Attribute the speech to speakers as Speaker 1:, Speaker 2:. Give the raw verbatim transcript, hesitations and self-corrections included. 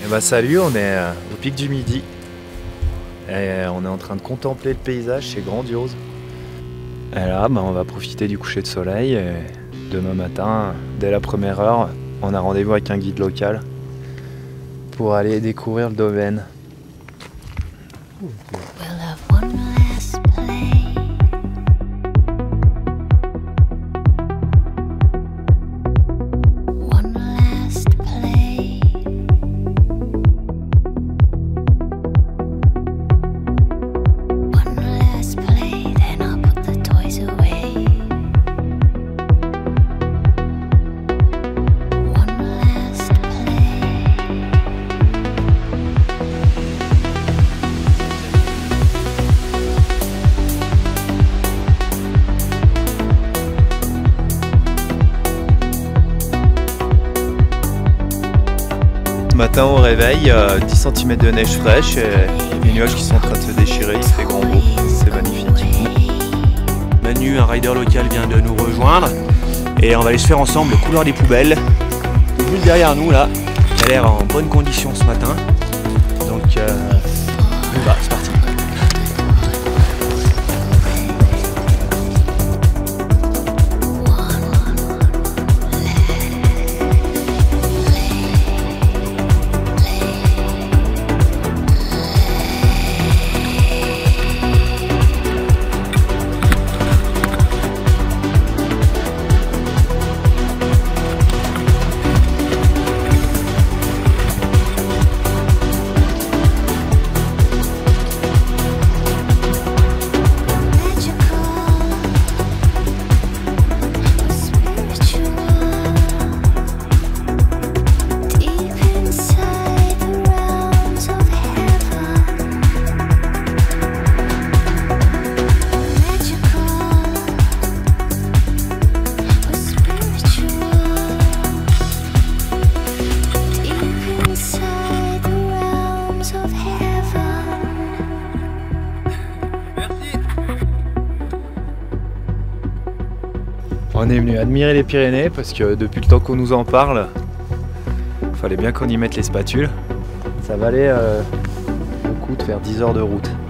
Speaker 1: Bah salut, on est au Pic du Midi et on est en train de contempler le paysage, c'est grandiose. Et là, bah, on va profiter du coucher de soleil et demain matin, dès la première heure, on a rendez-vous avec un guide local pour aller découvrir le domaine. Ce matin au réveil, euh, dix centimètres de neige fraîche et les nuages qui sont en train de se déchirer, il fait grand beau, c'est magnifique.
Speaker 2: Manu, un rider local, vient de nous rejoindre et on va aller se faire ensemble le couloir des poubelles. Juste derrière nous là, il a l'air en bonne condition ce matin, donc euh, bah, c'est parti.
Speaker 1: On est venu admirer les Pyrénées parce que depuis le temps qu'on nous en parle, il fallait bien qu'on y mette les spatules. Ça valait euh, le coup de faire dix heures de route.